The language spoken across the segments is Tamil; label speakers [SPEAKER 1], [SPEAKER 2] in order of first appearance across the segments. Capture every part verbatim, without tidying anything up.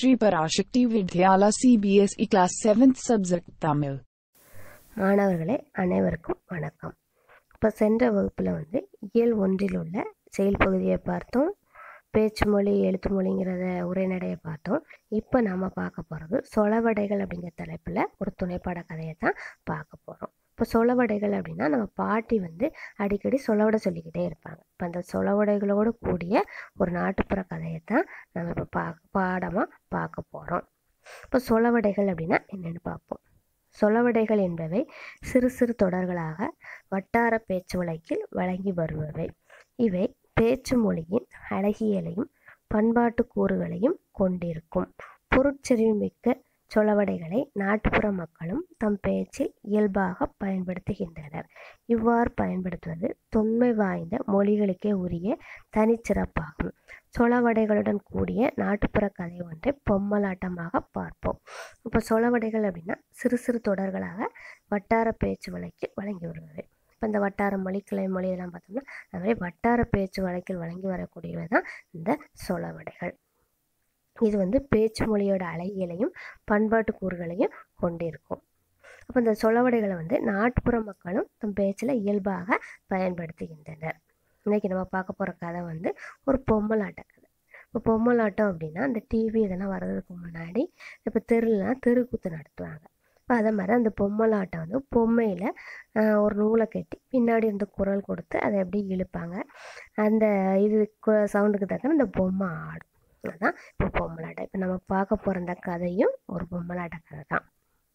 [SPEAKER 1] Shri Parashakti Vidyala C B S E Class seventh Subject Tamil.
[SPEAKER 2] மாணவர்களே அனைவருக்கும் வணக்கம். இப்போ சென்ற வகுப்பில் வந்து இயல் ஒன்றில் உள்ள செயல் பகுதியை பார்த்தோம், பேச்சு மொழி எழுத்து மொழிங்கிறத உரைநடையை பார்த்தோம். இப்போ நாம் பார்க்க போகிறது சொலவடைகள் அப்படிங்கிற தலைப்பில் ஒரு துணைப்பாட கதையை தான் பார்க்க போகிறோம். இப்போ சொலவடைகள் அப்படின்னா நம்ம பாட்டி வந்து அடிக்கடி சொலவடை சொல்லிக்கிட்டே இருப்பாங்க. இப்போ அந்த சொலவடைகளோடு கூடிய ஒரு நாட்டுப்புற கதையை தான் நம்ம இப்போ பா பாடமாக பார்க்க போகிறோம். இப்போ சொலவடைகள் அப்படின்னா என்னென்னு பார்ப்போம். சொலவடைகள் என்பவை சிறு சிறு தொடர்களாக வட்டார பேச்சு வழக்கில் வழங்கி வருபவை. இவை பேச்சு மொழியின் அழகியலையும் பண்பாட்டு கூறுகளையும் கொண்டிருக்கும். பொருட்செறிவு மிக்க சொலவடைகளை நாட்டுப்புற மக்களும் தம் பேச்சில் இயல்பாக பயன்படுத்துகின்றனர். இவ்வாறு பயன்படுத்துவது தொன்மை வாய்ந்த மொழிகளுக்கே உரிய தனிச்சிறப்பாகும். சொலவடைகளுடன் கூடிய நாட்டுப்புற கதை ஒன்றை பொம்மலாட்டமாக பார்ப்போம். இப்போ சொலவடைகள் அப்படின்னா சிறு சிறு தொடர்களாக வட்டார பேச்சு வழக்கில் வழங்கி வருவது. இப்போ இந்த வட்டார மொழி கிளை மொழி இதெல்லாம் பார்த்தோம்னா அது மாதிரி வட்டார பேச்சு வழக்கில் வழங்கி வரக்கூடியவை தான் இந்த சொலவடைகள். இது வந்து பேச்சு மொழியோட அழகியலையும் பண்பாட்டு கூறுகளையும் கொண்டிருக்கும். அப்போ இந்த சொலவடைகளை வந்து நாட்டுப்புற மக்களும் தம் பேச்சில் இயல்பாக பயன்படுத்துகின்றனர். இன்றைக்கி நம்ம பார்க்க போகிற கதை வந்து ஒரு பொம்மலாட்ட கதை. இப்போ பொம்மலாட்டம் அப்படின்னா அந்த டிவி இதெல்லாம் வர்றதுக்கு முன்னாடி இப்போ தெருலாம் தெருக்கூத்து நடத்துவாங்க. இப்போ அதே மாதிரி அந்த பொம்மலாட்டம் வந்து பொம்மையில் ஒரு நூலை கட்டி பின்னாடி இந்த குரல் கொடுத்து அதை எப்படி இழுப்பாங்க, அந்த இது சவுண்டுக்கு தக்க இந்த பொம்மை ஆடும். அதுதான் இப்போ பொம்மலாட்டம். இப்போ நம்ம பார்க்க போகிற இந்த கதையும் ஒரு பொம்மலாட்ட கதை தான்.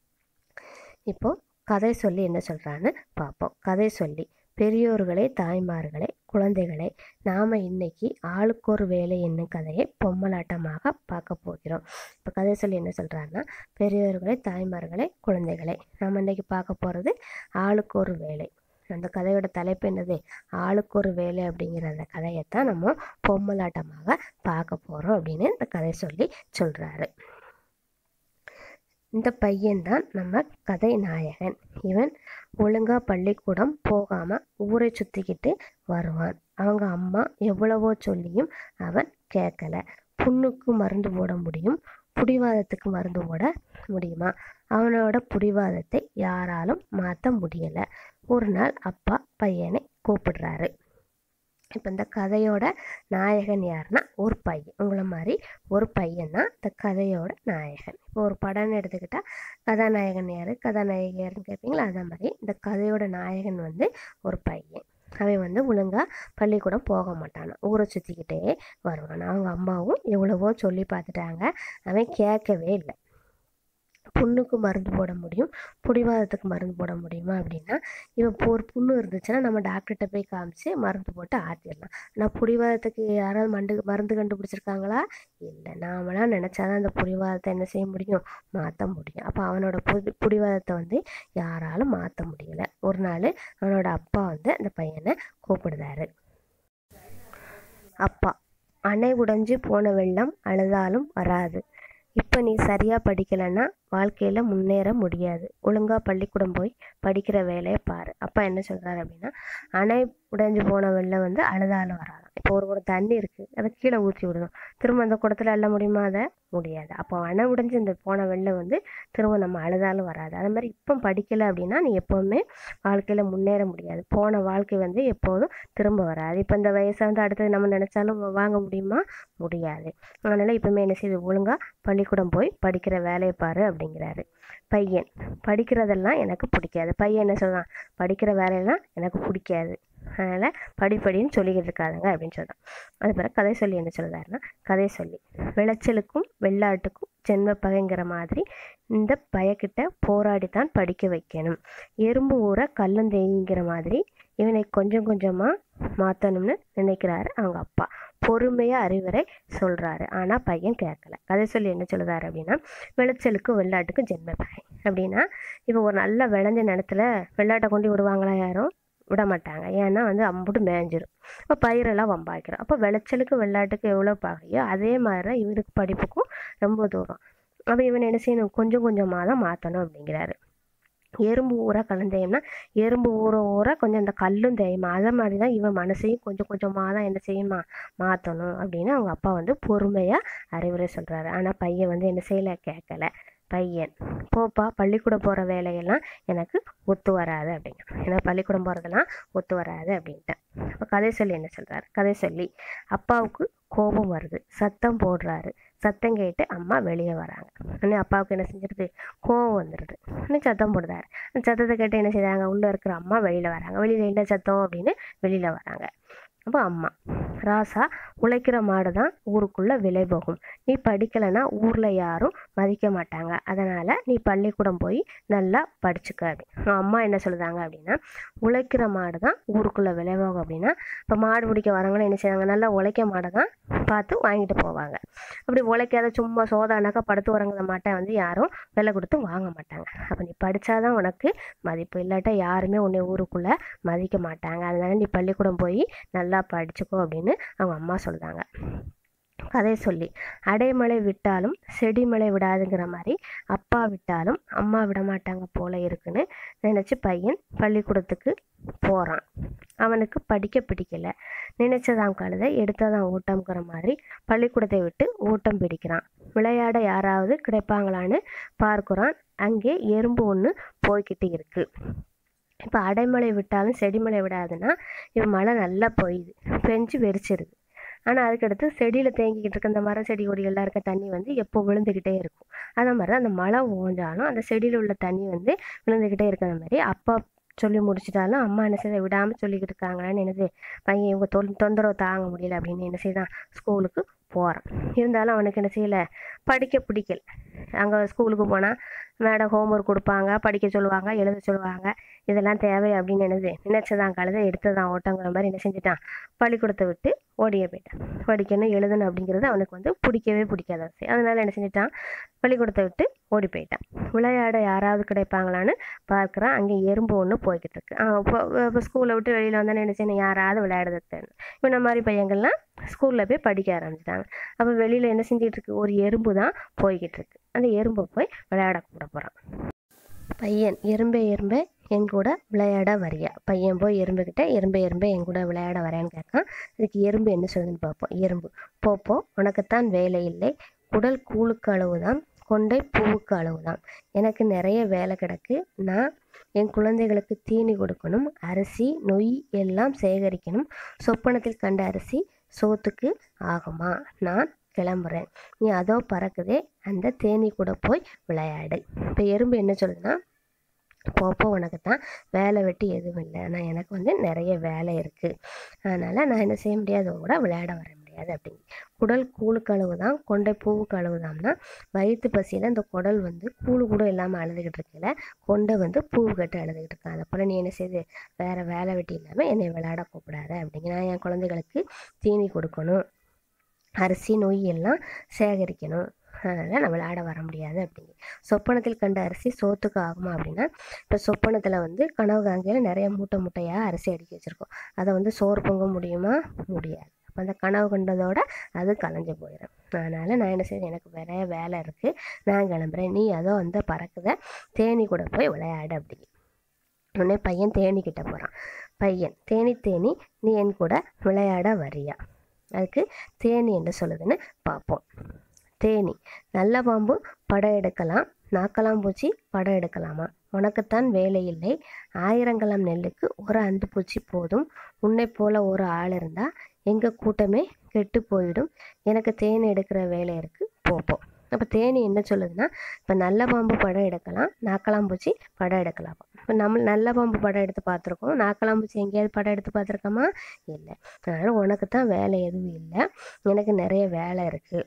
[SPEAKER 2] இப்போது கதை சொல்லி என்ன சொல்கிறான்னு பார்ப்போம். கதை சொல்லி பெரியோர்களே தாய்மார்களே குழந்தைகளை நாம் இன்னைக்கு ஆளுக்கொரு வேலை என்னும் கதையை பொம்மலாட்டமாக பார்க்க போகிறோம். இப்போ கதை சொல்லி என்ன சொல்கிறாங்கன்னா, பெரியோர்களே தாய்மார்களே குழந்தைகளை நாம் இன்னைக்கு பார்க்க போகிறது ஆளுக்கொரு வேலை. அந்த கதையோட தலைப்பு என்னது? ஆளுக்கொரு வேலை அப்படிங்கிற அந்த கதையைத்தான் நம்ம பொம்மலாட்டமாக பார்க்க போகிறோம் அப்படின்னு இந்த கதை சொல்லி சொல்கிறாரு. இந்த பையன்தான் நம்ம கதை நாயகன். இவன் ஒழுங்காக பள்ளிக்கூடம் போகாமல் ஊரை சுற்றிக்கிட்டு வருவான். அவங்க அம்மா எவ்வளவோ சொல்லியும் அவன் கேட்கல. புண்ணுக்கு மருந்து போட முடியும், புடிவாதத்துக்கு மருந்து போட முடியுமா? அவனோட புடிவாதத்தை யாராலும் மாற்ற முடியலை. ஒரு நாள் அப்பா பையனை கூப்பிடுறாரு. இப்போ இந்த கதையோட நாயகன் யாருன்னா ஒரு பையன். உங்களை மாதிரி ஒரு பையன் தான் இந்த கதையோட நாயகன். இப்போ ஒரு படம்னு எடுத்துக்கிட்டால் கதாநாயகன் யார், கதாநாயகி யாருன்னு கேட்பீங்களா? அதே மாதிரி இந்த கதையோட நாயகன் வந்து ஒரு பையன். அவன் வந்து ஒழுங்காக பள்ளிக்கூடம் போக மாட்டான், ஊரை சுற்றிக்கிட்டே வருவான். அவங்க அம்மாவும் எவ்வளவோ சொல்லி பார்த்துட்டாங்க, அவன் கேட்கவே இல்லை. புண்ணுக்கு மருந்து போட முடியும், புடிவாதத்துக்கு மருந்து போட முடியுமா அப்படின்னா, இவன் இப்போ ஒரு புண்ணு இருந்துச்சுன்னா நம்ம டாக்டர்கிட்ட போய் காமிச்சு மருந்து போட்டு ஆற்றிடலாம். ஆனால் புடிவாதத்துக்கு யாராவது மண்டு மருந்து கண்டுபிடிச்சிருக்காங்களா? இல்லை. நாமளாம் நினச்சாதான் அந்த புடிவாதத்தை என்ன செய்ய முடியும்? மாற்ற முடியும். அப்போ அவனோட புடி புடிவாதத்தை வந்து யாராலும் மாற்ற முடியலை. ஒரு நாள் அவனோட அப்பா வந்து அந்த பையனை கூப்பிடுதாரு. அப்பா, அணை உடைஞ்சு போன வெள்ளம் அழுதாலும் வராது. இப்போ நீ சரியாக படிக்கலைன்னா வாழ்க்கையில் முன்னேற முடியாது. ஒழுங்காக பள்ளிக்கூடம் போய் படிக்கிற வேலையை பாரு. அப்பா என்ன சொல்கிறாரு அப்படின்னா, அணை உடைஞ்சு போன வெள்ளம் வந்து அழுதாலும் வராது. இப்போ ஒரு ஒரு தண்ணி இருக்குது, அதை கீழே ஊற்றி விடணும், திரும்ப அந்த குடத்துல அள்ள முடியுமா? அதை முடியாது. அப்போ அணை உடைஞ்சு இந்த போன வெள்ளம் வந்து திரும்ப நம்ம அழுதாலும் வராது. அது மாதிரி இப்போ படிக்கலை அப்படின்னா நீ எப்போவுமே வாழ்க்கையில் முன்னேற முடியாது. போன வாழ்க்கை வந்து எப்போதும் திரும்ப வராது. இப்போ இந்த வயசை வந்து அடுத்தது நம்ம நினச்சாலும் வாங்க முடியுமா? முடியாது. அதனால் இப்போவுமே என்ன செய்யுது? ஒழுங்காக பள்ளிக்கூடம் போய் படிக்கிற வேலையை பாரு அப்படிங்கிறாரு. பையன், படிக்கிறதெல்லாம் எனக்கு பிடிக்காது. பையன் என்ன சொல்கிறான்? படிக்கிற வேலையெல்லாம் எனக்கு பிடிக்காது, அதனால் படிப்படின்னு சொல்லிக்கிட்டு இருக்காதுங்க அப்படின்னு சொல்கிறான். அது பிறகு கதை சொல்லி என்ன சொல்கிறாருன்னா, கதை சொல்லி விளைச்சலுக்கும் வெள்ளாட்டுக்கும் ஜென்ம பகைங்கிற மாதிரி இந்த பயக்கிட்ட போராடித்தான் படிக்க வைக்கணும். எறும்பு ஊற கல்லுந்தேங்கிற மாதிரி இவனை கொஞ்சம் கொஞ்சமாக மாற்றணும்னு நினைக்கிறாரு அவங்க அப்பா. பொறுமையாக அறிவுரை சொல்கிறாரு. ஆனால் பையன் கேட்கல. கதை சொல்லி என்ன சொல்லுறாரு அப்படின்னா, விளைச்சலுக்கும் வெள்ளாட்டுக்கும் ஜென்ம பகை அப்படின்னா, இப்போ ஒரு நல்ல விளைஞ்ச நிலத்துல வெள்ளாட்டை கொண்டு விடுவாங்களா? யாரும் விட மாட்டாங்க. ஏன்னா வந்து அம்புட்டு மேய்ஞ்சிரும். இப்போ பயிரெல்லாம் வம்பாக்கிறோம். அப்போ விளைச்சலுக்கு வெள்ளாட்டுக்கு எவ்வளோ பகையோ அதே மாதிரி தான் இவனுக்கு படிப்புக்கும் ரொம்ப தூரம். அப்போ இவன் என்ன செய்யணும்? கொஞ்சம் கொஞ்சமாக தான் மாற்றணும் அப்படிங்கிறாரு. எறும்பு ஊற கலந்தேயம்னா எறும்பு ஊற ஊற கொஞ்சம் இந்த கல்லும் தேயுமா, அதை மாதிரி தான் இவன் மனசையும் கொஞ்சம் கொஞ்சமாக தான் என்ன செய்யுமா மாற்றணும் அப்படின்னு அவங்க அப்பா வந்து பொறுமையாக அறிவுரை சொல்கிறாரு. ஆனால் பையன் வந்து என்ன செய்யலை, கேட்கல. பையன் போப்பா பள்ளிக்கூடம் போகிற வேலையெல்லாம் எனக்கு ஒத்து வராது அப்படிங்க. ஏன்னா பள்ளிக்கூடம் போகிறதெல்லாம் ஒத்து வராது அப்படின்ட்டேன். அப்போ கதை சொல்லி என்ன சொல்கிறாரு, கதை சொல்லி அப்பாவுக்கு கோபம் வருது, சத்தம் போடுறாரு. சத்தம் கேட்டு அம்மா வெளியே வராங்க. உடனே அப்பாவுக்கு என்ன செஞ்சிருது, கோபம் வந்துடுது. உடனே சத்தம் போடுறாரு. அந்த சத்தத்தை கேட்டு என்ன செய்கிறாங்க, உள்ளே இருக்கிற அம்மா வெளியில் வராங்க. வெளியில் என்ன சத்தம் அப்படின்னு வெளியில் வராங்க. அப்போ அம்மா, ராசா உழைக்கிற மாடு தான் ஊருக்குள்ளே விலை போகும், நீ படிக்கலைன்னா ஊரில் யாரும் மதிக்க மாட்டாங்க, அதனால் நீ பள்ளிக்கூடம் போய் நல்லா படிச்சுக்க அப்படின்னு அம்மா என்ன சொல்லுதாங்க அப்படின்னா, உழைக்கிற மாடு தான் ஊருக்குள்ளே விலை போகும் அப்படின்னா இப்போ மாடு பிடிக்க வரவங்களும் என்ன செய்வாங்க, நல்லா உழைக்க மாடை தான் பார்த்து வாங்கிட்டு போவாங்க. அப்படி உழைக்காத சும்மா சோதானாக்கா படுத்து உறங்குற மாட்டை வந்து யாரும் விலை கொடுத்து வாங்க மாட்டாங்க. அப்போ நீ படித்தாதான் உனக்கு மதிப்பு, இல்லாட்டா யாருமே உன்னை ஊருக்குள்ளே மதிக்க மாட்டாங்க, அதனால நீ பள்ளிக்கூடம் போய் நல்லா படிச்சுக்கோ அப்படின்னு அவங்க அம்மா சொல்கிறாங்க. கதை சொல்லி அடைமழை விட்டாலும் செடிமழை விடாதுங்கிற மாதிரி அப்பா விட்டாலும் அம்மா விட மாட்டாங்க போல இருக்குன்னு நினச்சி பையன் பள்ளிக்கூடத்துக்கு போகிறான். அவனுக்கு படிக்க பிடிக்கல, நினைச்சதான் கழுதை எடுத்ததான் ஓட்டம்ங்கிற மாதிரி பள்ளிக்கூடத்தை விட்டு ஓட்டம் பிடிக்கிறான். விளையாட யாராவது கிடைப்பாங்களான்னு பார்க்குறான். அங்கே எறும்பு ஒன்று போய்கிட்டு இருக்கு. இப்போ அடைமழை விட்டாலும் செடிமழை விடாதுன்னா இப்போ மழை நல்லா பொய்யுது, பெஞ்சு வெறிச்சிருது. ஆனால் அதுக்கடுத்து செடியில் தேங்கிக்கிட்டு இருக்க அந்த மர செடி கொடிகள்லாம் இருக்க தண்ணி வந்து எப்போ விழுந்துக்கிட்டே இருக்கும். அதே மாதிரி தான் அந்த மழை ஓஞ்சாலும் அந்த செடியில் உள்ள தண்ணி வந்து விழுந்துக்கிட்டே இருக்கிற மாதிரி அப்பா சொல்லி முடிச்சிட்டாலும் அம்மா என்ன செய்ய விடாமல் சொல்லிக்கிட்டு இருக்காங்களான்னு என்னது பையன் இவங்க தொ தொந்தரவு தாங்க முடியல அப்படின்னு என்ன செய்தான் ஸ்கூலுக்கு போகிறான். இருந்தாலும் அவனுக்கு என்ன செய்யலை, படிக்க பிடிக்கல. அங்கே ஸ்கூலுக்கு போனால் மேடம் ஹோம்ஒர்க் கொடுப்பாங்க, படிக்க சொல்லுவாங்க, எழுத சொல்லுவாங்க, இதெல்லாம் தேவை அப்படின்னு என்னது நினைச்சதான் கழுதை எடுத்ததான் ஓட்டங்கிற மாதிரி என்ன செஞ்சுட்டான், பள்ளிக்கூடத்தை விட்டு ஓடியே போயிட்டான். படிக்கணும் எழுதணும் அப்படிங்கிறது அவனுக்கு வந்து பிடிக்கவே பிடிக்காத விஷயம். அதனால என்ன செஞ்சுட்டான், பள்ளிக்கூடத்தை விட்டு ஓடி போயிட்டான். விளையாட யாராவது கிடைப்பாங்களான்னு பார்க்குறான். அங்கே எறும்பு ஒன்று போய்கிட்டு இருக்கு. இப்போ இப்போ ஸ்கூலை விட்டு வெளியில் வந்தானே என்ன செய்யணும், யாராவது விளையாடுறதுக்கு இவனை மாதிரி பையங்கள்லாம் ஸ்கூலில் போய் படிக்க ஆரம்பிச்சிட்டாங்க. அப்போ வெளியில் என்ன செஞ்சிட்டு இருக்கு, ஒரு எறும்பு தான் போய்கிட்டு இருக்கு. அந்த எறும்பை போய் விளையாட கூட போகிறான். பையன், எறும்பே எறும்பே என் கூட விளையாட வரியா. பையன் போய் எறும்புக்கிட்ட எறும்பே எறும்பே என் கூட விளையாட வரேன்னு கேட்கான். அதுக்கு எறும்பு என்ன சொல்லுதுன்னு பார்ப்போம். எறும்பு, போப்போ உனக்குத்தான் வேலை இல்லை, குடல் கூழுக்கு அளவுதான், கொண்டை பூவுக்கு அளவுதான், எனக்கு நிறைய வேலை கிடக்கு, நான் என் குழந்தைகளுக்கு தீனி கொடுக்கணும், அரிசி நொய் எல்லாம் சேகரிக்கணும், சொப்பனத்தில் கண்ட அரிசி சோத்துக்கு ஆகுமா, நான் கிளம்புறேன், நீ அதோ பறக்குதே அந்த தேனி கூட போய் விளையாடு. இப்போ எறும்பு என்ன சொல்லுதுன்னா, போப்போ உனக்கு தான் வேலை வெட்டி எதுவும் இல்லை, ஆனால் எனக்கு வந்து நிறைய வேலை இருக்குது, அதனால் நான் என்ன செய்ய முடியாது, கூட விளையாட வர முடியாது அப்படின்னு. குடல் கூழுக்கு அளவு தான், கொண்டை பூவுக்கு அளவு தான்னா வயிற்று பசியில் இந்த குடல் வந்து கூழு கூட இல்லாமல் அழுதுகிட்டு இருக்கல, கொண்டை வந்து பூவு கட்டு அழுதுகிட்டு இருக்கேன். அதை போல் நீ என்ன செய்யுது, வேறு வேலை வெட்டி இல்லாமல் என்னை விளையாட கூப்பிடாத அப்படிங்க. நான் என் குழந்தைகளுக்கு தீனி கொடுக்கணும், அரிசி நொய் எல்லாம் சேகரிக்கணும், அதனால் நான் விளையாட வர முடியாது அப்படிங்க. சொப்பனத்தில் கண்ட அரிசி சோத்துக்கு ஆகுமா அப்படின்னா, இப்போ சொப்பனத்தில் வந்து கனவு காங்கையில் நிறைய மூட்டை மூட்டையாக அரிசி அடுக்கி வச்சுருக்கோம், அதை வந்து சோறு பொங்க முடியுமா, முடியாது. அப்போ அந்த கனவு கண்டதோட அது கலைஞ்சு போயிடும். அதனால் நான் என்ன செய்வேன், எனக்கு நிறைய வேலை இருக்குது, நான் கிளம்புறேன், நீ அதோ அந்த பறக்குத தேனி கூட போய் விளையாடு அப்படிங்க. உடனே பையன் தேனிக்கிட்ட போகிறான். பையன், தேனி தேனி நீ என் கூட விளையாட வரியா. அதுக்கு தேனி என்ன சொல்லுதுன்னு பார்ப்போம். தேனி, நல்ல பாம்பு படம் எடுக்கலாம், நாக்கலாம் பூச்சி படம் எடுக்கலாமா, உனக்குத்தான் வேலை இல்லை, ஆயிரங்கலம் நெல்லுக்கு ஒரு அந்து பூச்சி போதும், உன்னை போல ஒரு ஆள் இருந்தால் எங்கள் கூட்டமே கெட்டு போயிடும், எனக்கு தேனி எடுக்கிற வேலை இருக்குது, போப்போம். அப்போ தேனி என்ன சொல்லுதுன்னா, இப்போ நல்ல பாம்பு படம் எடுக்கலாம், நாக்கலாம் பூச்சி படம் எடுக்கலாமா. இப்போ நம்ம நல்ல பாம்பு படம் எடுத்து பார்த்துருக்கோம், நாக்கலாம் பூச்சி எங்கேயாவது படம் எடுத்து பார்த்துருக்கோமா, இல்லை. அதனால் உனக்கு தான் வேலை எதுவும் இல்லை, எனக்கு நிறைய வேலை இருக்குது,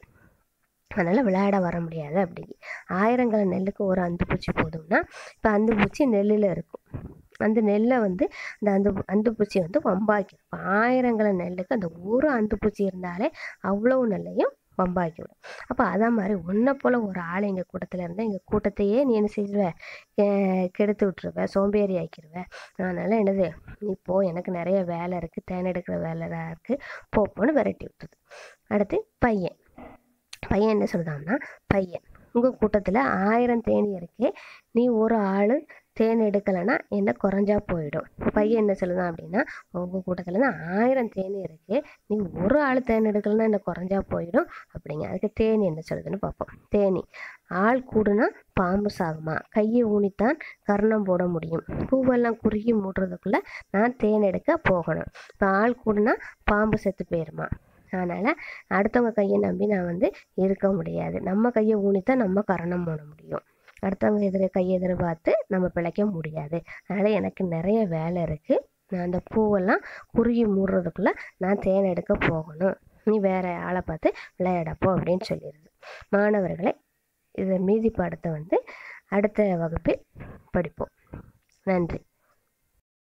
[SPEAKER 2] அதனால் விளையாட வர முடியாது அப்படி. ஆயிரங்கல நெல்லுக்கு ஒரு அந்து பூச்சி போதும்னா, இப்போ அந்து பூச்சி நெல்லில் இருக்கும், அந்த நெல்லை வந்து அந்த அந்து அந்து பூச்சி வந்து வம்பாக்கிடும். இப்போ ஆயிரங்கல நெல்லுக்கு அந்த ஒரு அந்து பூச்சி இருந்தாலே அவ்வளோ நெல்லையும் வம்பாக்கி விடும். அப்போ அதே மாதிரி உன்னை போல் ஒரு ஆள் எங்கள் கூட்டத்தில் இருந்தால் எங்கள் கூட்டத்தையே நீ என்ன செய்வ, கெடுத்து விட்டுருவ, சோம்பேறி ஆக்கிடுவேன், அதனால் என்னது நீ போ, எனக்கு நிறைய வேலை இருக்குது, தேன் எடுக்கிற வேலை தான் இருக்குது, போப்போன்னு விரட்டி விட்டுருது. அடுத்து பையன், பையன் என்ன சொல்கிறான்னா, பையன், உங்கள் கூட்டத்தில் ஆயிரம் தேனி இருக்கே, நீ ஒரு ஆள் தேன் எடுக்கலைன்னா என்ன குறைஞ்சா போயிடும். பையன் என்ன சொல்லுதான் அப்படின்னா, உங்கள் கூட்டத்தில் தான் ஆயிரம் தேனி இருக்குது, நீ ஒரு ஆள் தேன் எடுக்கலைன்னா என்ன குறைஞ்சா போயிடும் அப்படிங்க. அதுக்கு தேனி என்ன சொல்லுதுன்னு பார்ப்போம். தேனி, ஆள் கூடுனா பாம்பு சாகுமா, கையை ஊனித்தான் கர்ணம் போட முடியும், பூவெல்லாம் குறுகி மூடுறதுக்குள்ளே நான் தேன் எடுக்க போகணும். இப்போ ஆள் கூடுனா பாம்பு செத்து போயிருமா. அதனால் அடுத்தவங்க கையை நம்பி நான் வந்து இருக்க முடியாது. நம்ம கையை ஊனித்தான் நம்ம கரணம் போட முடியும். அடுத்தவங்க எதிர கையை எதிர்பார்த்து நம்ம பிழைக்க முடியாது. அதனால் எனக்கு நிறைய வேலை இருக்குது, நான் அந்த பூவெல்லாம் குறுகி மூடுறதுக்குள்ளே நான் தேன் எடுக்க போகணும், நீ வேறு ஆளை பார்த்து விளையாடப்போ அப்படின்னு சொல்லிடுது. மாணவர்களை, இதை மீதி பாடத்தை வந்து அடுத்த வகுப்பில் படிப்போம். நன்றி.